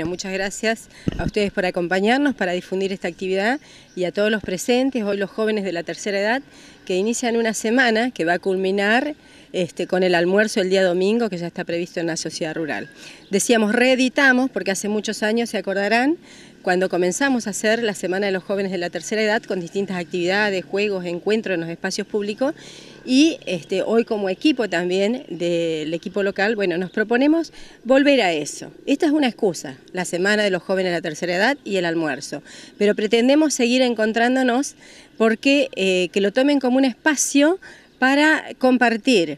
Muchas gracias a ustedes por acompañarnos, para difundir esta actividad y a todos los presentes, hoy los jóvenes de la tercera edad, que inician una semana que va a culminar con el almuerzo el día domingo, que ya está previsto en la sociedad rural. Decíamos, reeditamos, porque hace muchos años, se acordarán, cuando comenzamos a hacer la Semana de los Jóvenes de la Tercera Edad con distintas actividades, juegos, encuentros en los espacios públicos, y hoy como equipo también del equipo local, bueno, nos proponemos volver a eso. Esta es una excusa, la Semana de los Jóvenes de la Tercera Edad y el almuerzo, pero pretendemos seguir encontrándonos porque que lo tomen como un espacio para compartir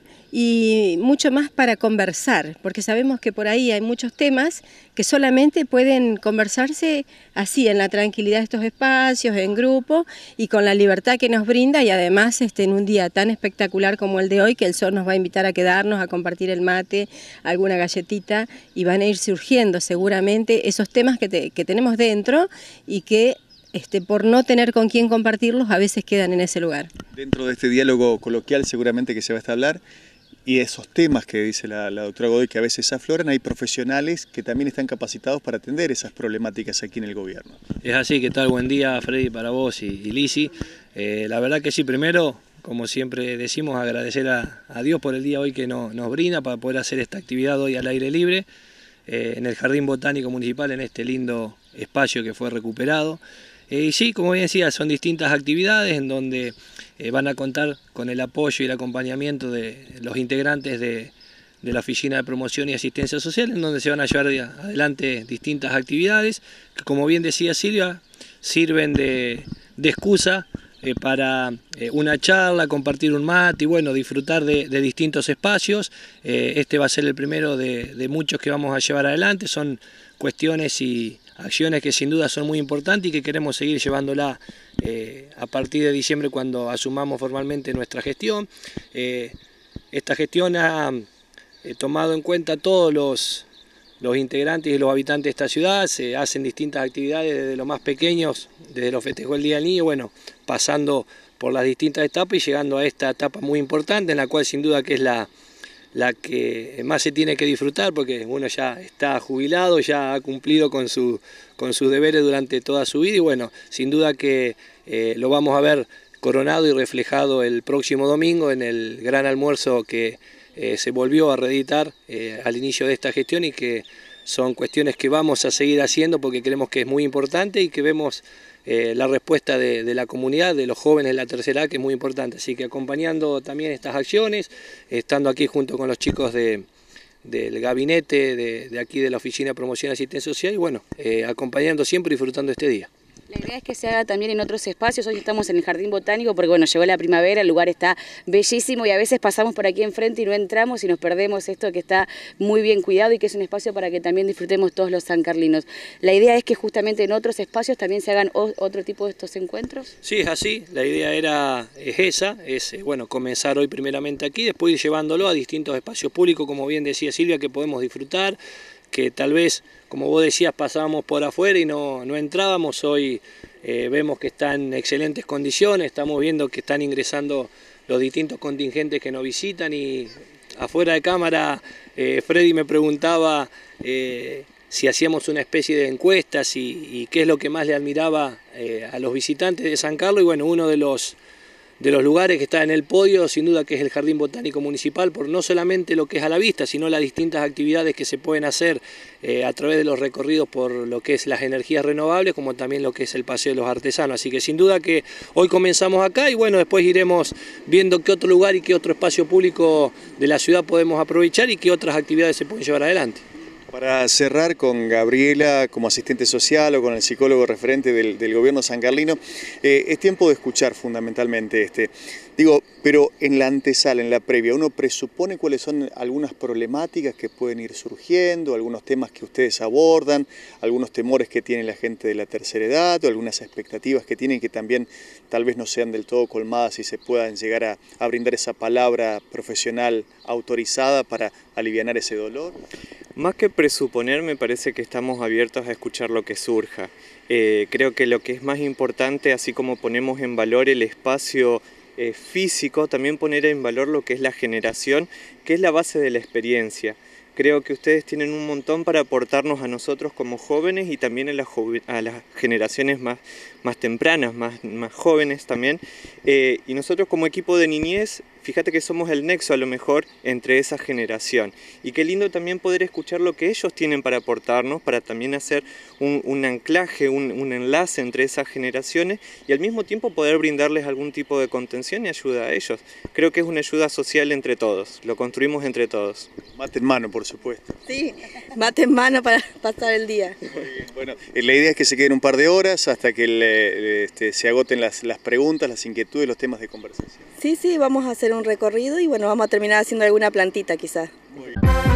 y mucho más para conversar, porque sabemos que por ahí hay muchos temas que solamente pueden conversarse así, en la tranquilidad de estos espacios, en grupo y con la libertad que nos brinda, y además en un día tan espectacular como el de hoy, que el sol nos va a invitar a quedarnos, a compartir el mate, alguna galletita, y van a ir surgiendo seguramente esos temas que tenemos dentro y que por no tener con quién compartirlos a veces quedan en ese lugar. Dentro de este diálogo coloquial seguramente que se va a establecer, y esos temas que dice la doctora Godoy que a veces afloran, hay profesionales que también están capacitados para atender esas problemáticas aquí en el gobierno. Es así. ¿Qué tal? Buen día, Freddy, para vos y Lisi. La verdad que sí, primero, como siempre decimos, agradecer a Dios por el día hoy que nos brinda para poder hacer esta actividad hoy al aire libre, en el Jardín Botánico Municipal, en este lindo espacio que fue recuperado. Y sí, como bien decía, son distintas actividades en donde van a contar con el apoyo y el acompañamiento de los integrantes de la Oficina de Promoción y Asistencia Social, en donde se van a llevar adelante distintas actividades que, como bien decía Silvia, sirven de excusa para una charla, compartir un mate y bueno, disfrutar de distintos espacios. Este va a ser el primero de muchos que vamos a llevar adelante. Son cuestiones y acciones que sin duda son muy importantes y que queremos seguir llevándola a partir de diciembre, cuando asumamos formalmente nuestra gestión. Esta gestión ha tomado en cuenta todos los integrantes y los habitantes de esta ciudad. Se hacen distintas actividades desde los más pequeños, desde los festejos del Día del Niño, bueno, pasando por las distintas etapas y llegando a esta etapa muy importante, en la cual sin duda que es la que más se tiene que disfrutar, porque uno ya está jubilado, ya ha cumplido con sus deberes durante toda su vida y bueno, sin duda que lo vamos a ver coronado y reflejado el próximo domingo en el gran almuerzo que se volvió a reeditar al inicio de esta gestión, y que son cuestiones que vamos a seguir haciendo porque creemos que es muy importante y que vemos la respuesta de la comunidad, de los jóvenes de la tercera edad, que es muy importante. Así que acompañando también estas acciones, estando aquí junto con los chicos del gabinete de aquí de la Oficina de Promoción y Asistencia Social, y bueno, acompañando siempre y disfrutando este día. La idea es que se haga también en otros espacios. Hoy estamos en el Jardín Botánico porque bueno, llegó la primavera, el lugar está bellísimo y a veces pasamos por aquí enfrente y no entramos y nos perdemos esto que está muy bien cuidado y que es un espacio para que también disfrutemos todos los sancarlinos. La idea es que justamente en otros espacios también se hagan otro tipo de estos encuentros. Sí, es así. La idea es esa, bueno, comenzar hoy primeramente aquí, después ir llevándolo a distintos espacios públicos, como bien decía Silvia, que podemos disfrutar, que tal vez, como vos decías, pasábamos por afuera y no entrábamos. Hoy vemos que está en excelentes condiciones, estamos viendo que están ingresando los distintos contingentes que nos visitan, y afuera de cámara Freddy me preguntaba si hacíamos una especie de encuestas y qué es lo que más le admiraba a los visitantes de San Carlos, y bueno, uno de los lugares que está en el podio sin duda que es el Jardín Botánico Municipal, por no solamente lo que es a la vista, sino las distintas actividades que se pueden hacer a través de los recorridos por lo que es las energías renovables, como también lo que es el Paseo de los Artesanos. Así que sin duda que hoy comenzamos acá y bueno, después iremos viendo qué otro lugar y qué otro espacio público de la ciudad podemos aprovechar y qué otras actividades se pueden llevar adelante. Para cerrar con Gabriela como asistente social o con el psicólogo referente del gobierno sancarlino, es tiempo de escuchar fundamentalmente pero en la antesala, en la previa, uno presupone cuáles son algunas problemáticas que pueden ir surgiendo, algunos temas que ustedes abordan, algunos temores que tiene la gente de la tercera edad o algunas expectativas que tienen que también tal vez no sean del todo colmadas y se puedan llegar a brindar esa palabra profesional autorizada para alivianar ese dolor. Más que presuponer, me parece que estamos abiertos a escuchar lo que surja. Creo que lo que es más importante, así como ponemos en valor el espacio físico, también poner en valor lo que es la generación, que es la base de la experiencia. Creo que ustedes tienen un montón para aportarnos a nosotros como jóvenes y también a las generaciones más tempranas, más jóvenes también. Y nosotros como equipo de niñez, fíjate que somos el nexo a lo mejor entre esa generación. Y qué lindo también poder escuchar lo que ellos tienen para aportarnos, para también hacer un anclaje, un enlace entre esas generaciones y al mismo tiempo poder brindarles algún tipo de contención y ayuda a ellos. Creo que es una ayuda social entre todos, lo construimos entre todos. Mate en mano, por supuesto. Sí, mate en mano para pasar el día. Muy bien. Bueno, la idea es que se queden un par de horas hasta que se agoten las preguntas, las inquietudes, los temas de conversación. Sí, vamos a hacer un recorrido y bueno, vamos a terminar haciendo alguna plantita quizás. Muy bien.